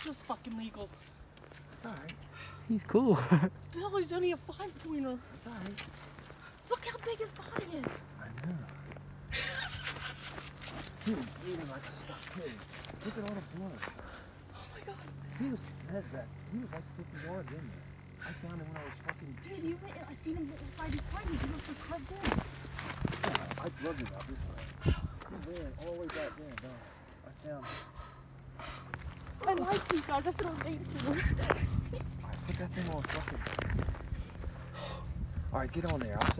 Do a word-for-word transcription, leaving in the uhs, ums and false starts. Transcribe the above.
just fucking legal. Alright. He's cool. Billy's only a five pointer. Alright. Look how big his body is. I know. He was bleeding like a stuck pig. Look at all the blood. Oh my god. He was dead back. He was like fifty yards in there. I found him when I was fucking... Dude, you went, I seen him fight his tiny. He must have carved in. Yeah, I drugged him out this way. He ran all the way back there. No, I found him. I lied to you guys. I said I was eight. I put that thing on fucking... Alright, get on there. I'll